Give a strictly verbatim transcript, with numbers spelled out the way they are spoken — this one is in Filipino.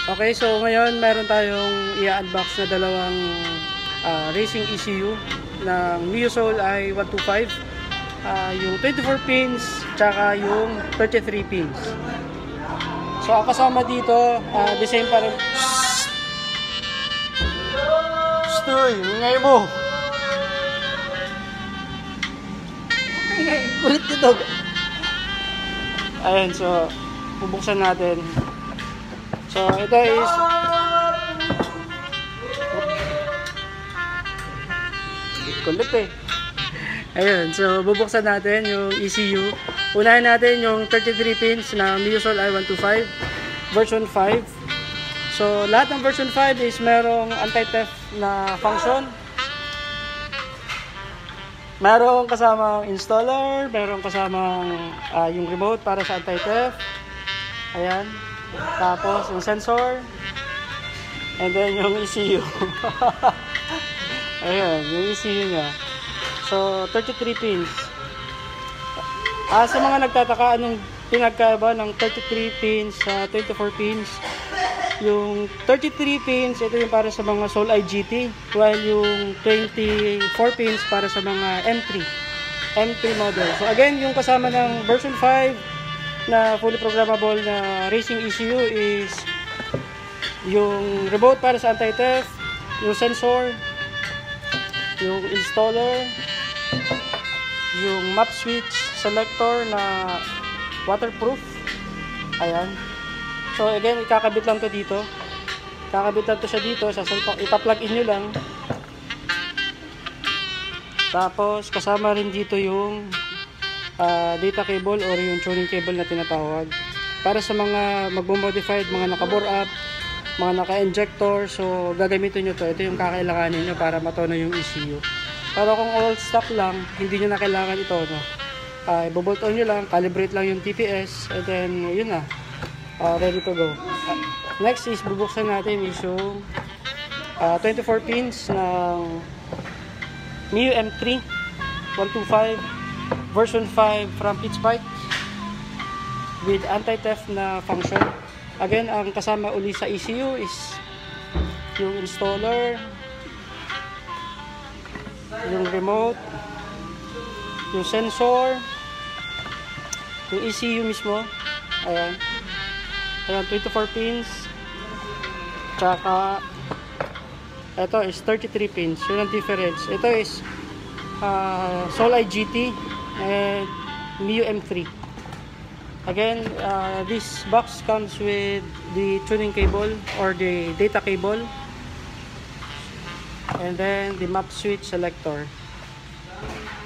Okay, so ngayon meron tayong i-unbox na dalawang uh, racing E C U ng MioSoul i one twenty-five. Uh, yung twenty-four pins, tsaka yung thirty-three pins. So ang kasama dito, uh, the same pa rin. Stoy, ingay mo! Ingay, kulit dito. Ayan, so bubuksan natin. So ito is kulit eh. Ayun, so bubuksan natin yung E C U. Unahin natin yung thirty-three pins na MioSoul i one twenty-five version five. So lahat ng version five is merong anti-theft na function. Merong kasamang installer, merong kasamang uh, yung remote para sa anti-theft. Ayan. Tapos yung sensor. And then yung E C U. Ayan, yung E C U nya. So thirty-three pins. Ah, sa mga nagtataka anong pinagkaiba ng thirty-three pins sa twenty-four pins. Yung thirty-three pins, ito yung para sa mga Soul I G T, while yung twenty-four pins para sa mga M three M three model. So again, yung kasama ng version five na fully programmable na racing E C U is yung remote para sa anti-theft, yung sensor, yung installer, yung map switch selector na waterproof. Ayan. So again, ikakabit lang to dito. Kakabit lang to siya dito. Ipa-plug in nyo lang. Tapos kasama rin dito yung uh, data cable or yung tuning cable na tinatawag. Para sa mga magmo-modified, mga naka-bore up, mga naka-injector. So gagamitin nyo to. Ito yung kakailanganin nyo para matono yung E C U. Pero kung all stock lang, hindi nyo na kailangan ito. No? Uh, ibobolt on nyo lang, calibrate lang yung T P S, and then yun na. Uh, ready to go. Uh, next is bubuksan natin is yung uh, twenty-four pins ng Mio M three one twenty-five version five from Pitchbike with anti-theft na function. Again, ang kasama uli sa E C U is yung installer, yung remote, yung sensor, yung E C U mismo. Ayan. Ayan, twenty-four pins. Tsaka ito is thirty-three pins. Yun ang difference. Ito is uh, Soul I G T and Mio M three. Again, uh, this box comes with the tuning cable or the data cable, and then the map switch selector.